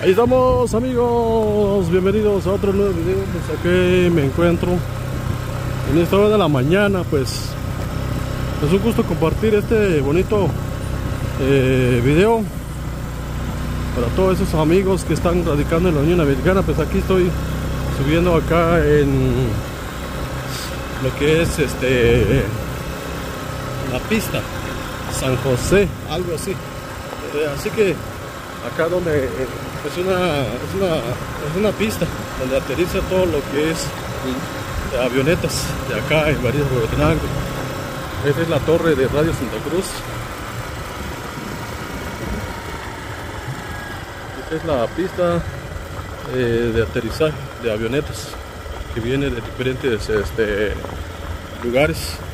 Ahí estamos, amigos, bienvenidos a otro nuevo video. Pues aquí me encuentro en esta hora de la mañana. Pues es un gusto compartir este bonito video para todos esos amigos que están radicando en la Unión Americana. Pues aquí estoy subiendo acá en lo que es la pista San José, algo así. Así que acá donde es una pista donde aterriza todo lo que es de avionetas de acá en Varillas, Huehuetenango. Esta es la torre de Radio Santa Cruz. Esta es la pista de aterrizaje de avionetas que viene de diferentes lugares.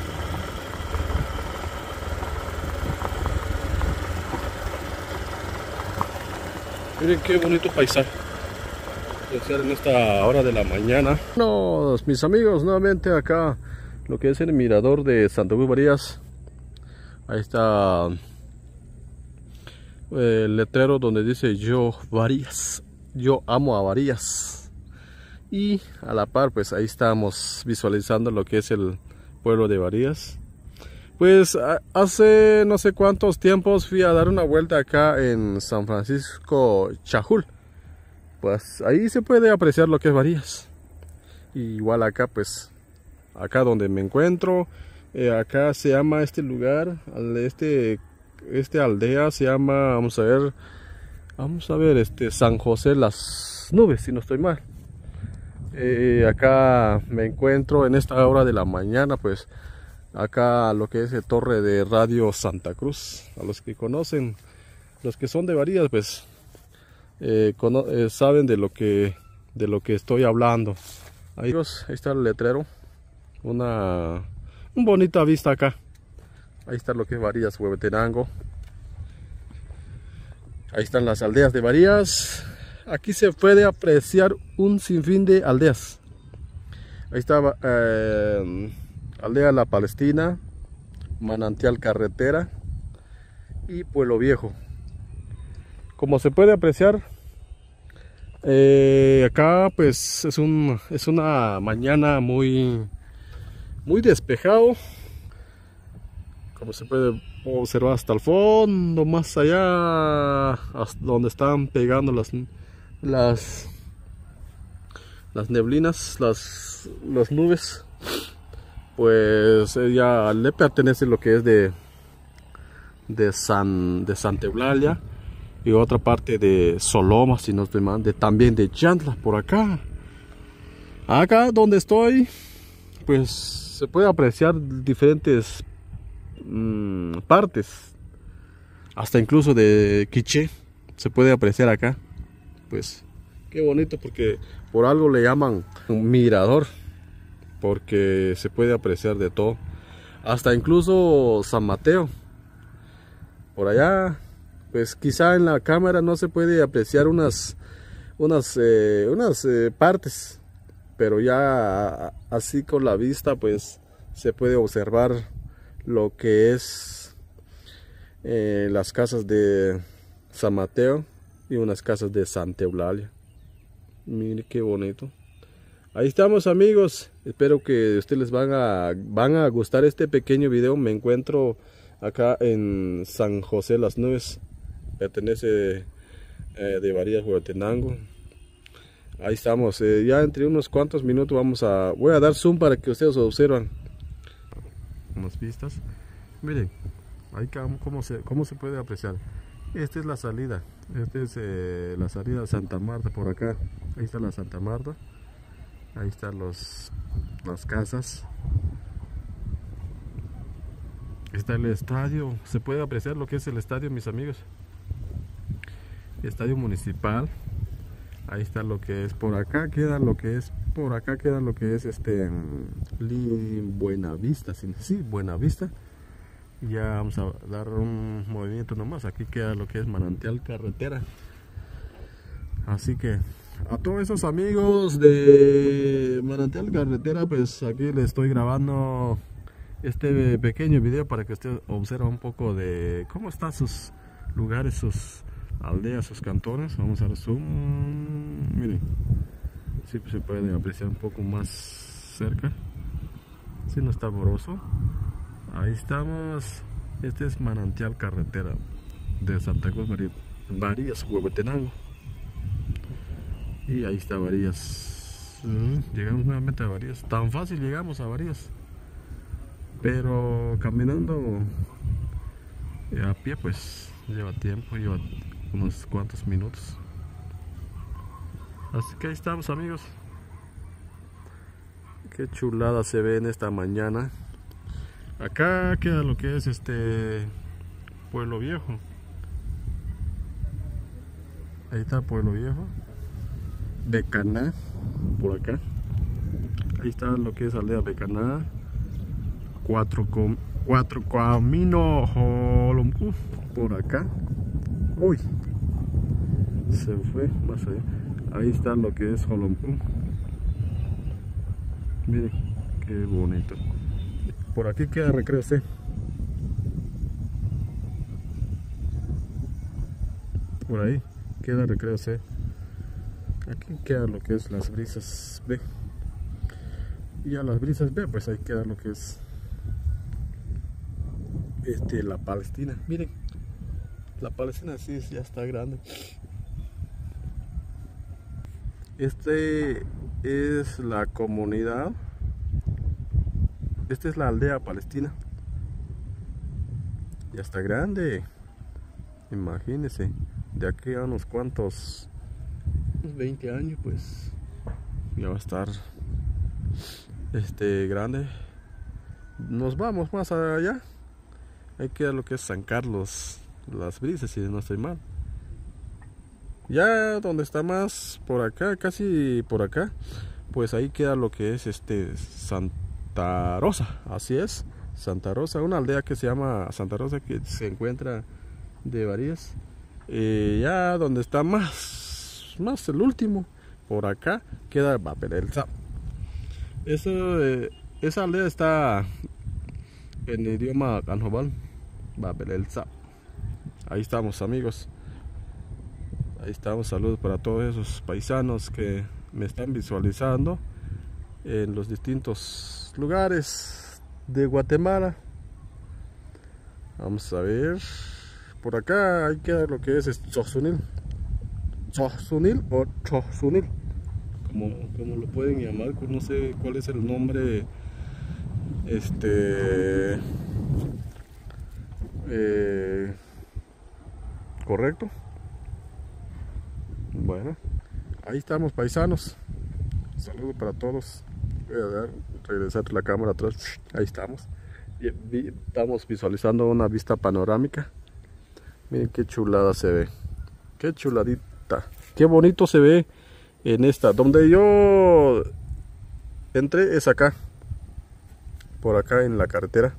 Miren qué bonito paisaje en esta hora de la mañana. Bueno, mis amigos, nuevamente acá lo que es el mirador de Santa Cruz Varillas. Ahí está el letrero donde dice yo Varillas, yo amo a Varillas. Y a la par pues ahí estamos visualizando lo que es el pueblo de Varillas. Pues hace no sé cuántos tiempos fui a dar una vuelta acá en San Francisco Chajul. Pues ahí se puede apreciar lo que es Varillas. Igual acá pues, acá donde me encuentro, acá se llama este lugar, aldea se llama, vamos a ver, San José Las Nubes, si no estoy mal. Acá me encuentro en esta hora de la mañana, pues acá lo que es el torre de Radio Santa Cruz. A los que conocen, los que son de Varillas, pues saben de lo que estoy hablando. Ahí está el letrero, una bonita vista acá. Ahí está lo que es Varillas, Huehuetenango. Ahí están las aldeas de Varillas. Aquí se puede apreciar un sinfín de aldeas. Ahí está Aldea La Palestina, Manantial Carretera y Pueblo Viejo. Como se puede apreciar, acá pues es una mañana muy despejado. Como se puede observar hasta el fondo, más allá, hasta donde están pegando las neblinas, las nubes. Pues ella le pertenece lo que es de Santa Eulalia y otra parte de Soloma, si no estoy mal, también de Chantla, por acá. Acá donde estoy, pues se puede apreciar diferentes partes, hasta incluso de Quiché se puede apreciar acá. Pues qué bonito, porque por algo le llaman un mirador, porque se puede apreciar de todo, hasta incluso San Mateo. Por allá, pues quizá en la cámara no se puede apreciar unas partes, pero ya así con la vista pues se puede observar lo que es las casas de San Mateo y unas casas de Santa Eulalia. Mire qué bonito. Ahí estamos, amigos, espero que a ustedes les van a gustar este pequeño video. Me encuentro acá en San José Las Nubes, pertenece de Varillas, Huehuetenango. Ahí estamos, ya entre unos cuantos minutos voy a dar zoom para que ustedes observen unas vistas. Miren, ahí cómo se puede apreciar. Esta es la salida, la salida de Santa Marta por acá. Ahí está la Santa Marta. Ahí están las casas. Está el estadio. Se puede apreciar lo que es el estadio, mis amigos. Estadio municipal. Ahí está lo que es. Por acá queda lo que es. Buenavista. Sí, Buenavista. Ya vamos a dar un movimiento nomás. Aquí queda lo que es Manantial Carretera. Así que a todos esos amigos de Manantial Carretera, pues aquí les estoy grabando este pequeño video para que usted observe un poco de cómo están sus lugares, sus aldea, sus cantones. Vamos a dar zoom. Miren, sí se puede apreciar un poco más cerca. Si no está borroso. Ahí estamos. Este es Manantial Carretera de Santa Cruz, Varillas, Huehuetenango. Y ahí está Varillas. Llegamos nuevamente a Varillas. Tan fácil llegamos a Varillas. Pero caminando a pie pues lleva tiempo, lleva unos cuantos minutos. Así que ahí estamos, amigos. Qué chulada se ve en esta mañana. Acá queda lo que es Pueblo Viejo. Ahí está Pueblo Viejo. Becaná, por acá. Ahí está lo que es Aldea Becaná. Cuatro Camino Jolomcú, por acá. Uy, se fue más allá. Ahí está lo que es Jolomcú. Miren qué bonito. Por aquí queda Recreo C. Por ahí queda Recreo C. Aquí queda lo que es Las Brisas B. Y a Las Brisas B pues ahí queda lo que es la Palestina. Miren, la Palestina sí ya está grande. Es la comunidad. Esta es la aldea palestina. Ya está grande. Imagínense, de aquí a unos cuantos, unos 20 años, pues ya va a estar grande. Nos vamos más allá. Ahí queda lo que es San Carlos, Las Brisas, si no estoy mal. Ya donde está más por acá, casi por acá, pues ahí queda lo que es Santa Rosa. Así es, Santa Rosa, una aldea que se llama Santa Rosa, que se encuentra de Varillas. Ya donde está más el último, por acá queda Babel el Zap. Esa aldea está en idioma Canjobal, Babel el Zap. Ahí estamos, amigos. Ahí estamos, saludos para todos esos paisanos que me están visualizando en los distintos lugares de Guatemala. Vamos a ver. Por acá hay que lo que es Chozunil. Chozunil o Chozunil, como lo pueden llamar, no sé cuál es el nombre correcto. Bueno, ahí estamos, paisanos. Saludos para todos. Voy a regresar la cámara atrás. Ahí estamos. Estamos visualizando una vista panorámica. Miren qué chulada se ve. Qué chuladita. Qué bonito se ve en esta. Donde yo entré es acá. Por acá en la carretera.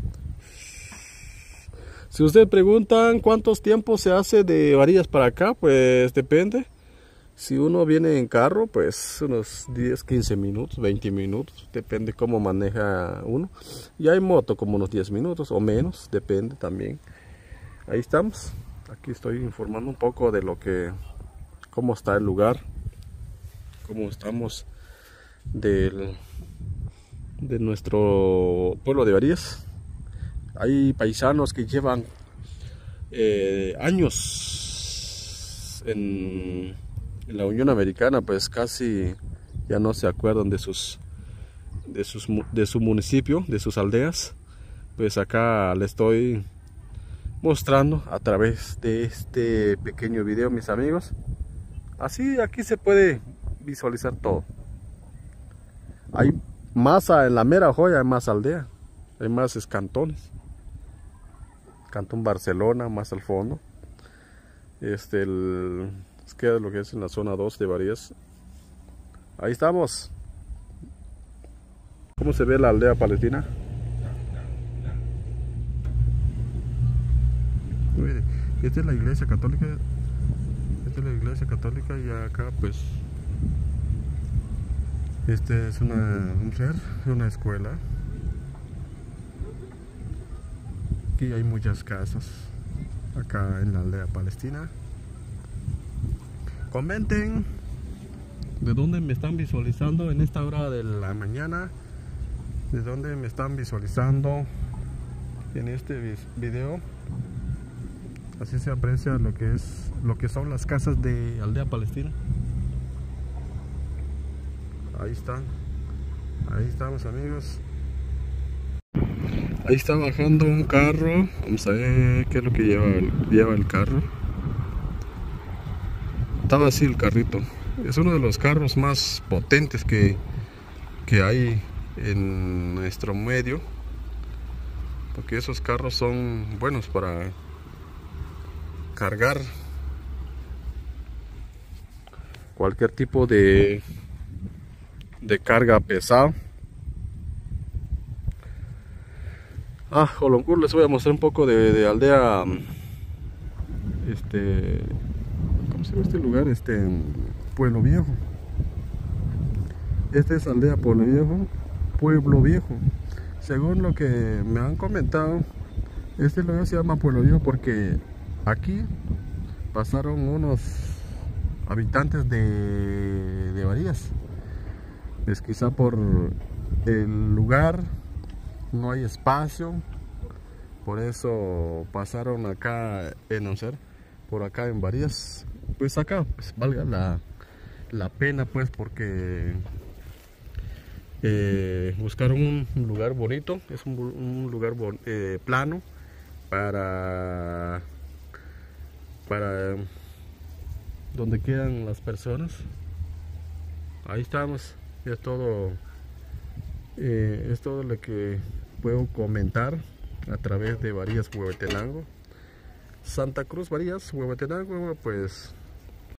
Si ustedes preguntan cuántos tiempos se hace de Varillas para acá, pues depende. Si uno viene en carro, pues unos 10, 15 minutos, 20 minutos, depende cómo maneja uno. Y hay moto como unos 10 minutos o menos, depende también. Ahí estamos. Aquí estoy informando un poco de cómo está el lugar, cómo estamos de nuestro pueblo de Varillas. Hay paisanos que llevan años en la Unión Americana, pues casi ya no se acuerdan de su municipio, de sus aldeas. Pues acá les estoy mostrando a través de este pequeño video, mis amigos. Así aquí se puede visualizar todo. Hay más en la mera joya, hay más aldea, hay más cantones. Cantón Barcelona, más al fondo. Queda lo que es en la zona 2 de Varillas. Ahí estamos. ¿Cómo se ve la aldea palestina? Esta es la iglesia católica. Esta es la iglesia católica y acá pues es una escuela. Aquí hay muchas casas acá en la aldea palestina. comenten de dónde me están visualizando en esta hora de la mañana, de dónde me están visualizando en este video. Así se aprecia lo que son las casas de Aldea Palestina. Ahí estamos, amigos. Ahí está bajando un carro. Vamos a ver qué es lo que lleva el carro. Estaba así el carrito. Es uno de los carros más potentes que hay en nuestro medio, porque esos carros son buenos para cargar cualquier tipo de carga pesada. Joloncur, les voy a mostrar un poco de aldea, ¿cómo se llama este lugar? Pueblo Viejo. Esta es aldea Pueblo Viejo. Según lo que me han comentado, este lugar se llama Pueblo Viejo porque aquí pasaron unos habitantes de Varías. Es quizá por el lugar no hay espacio, por eso pasaron acá por acá en Varías. Pues acá pues valga la pena, pues, porque buscaron un lugar bonito. Es un lugar plano para donde quedan las personas. Ahí estamos. Es todo lo que puedo comentar a través de Varías, Huehuetenango. Santa Cruz, Varías, Huehuetenango, pues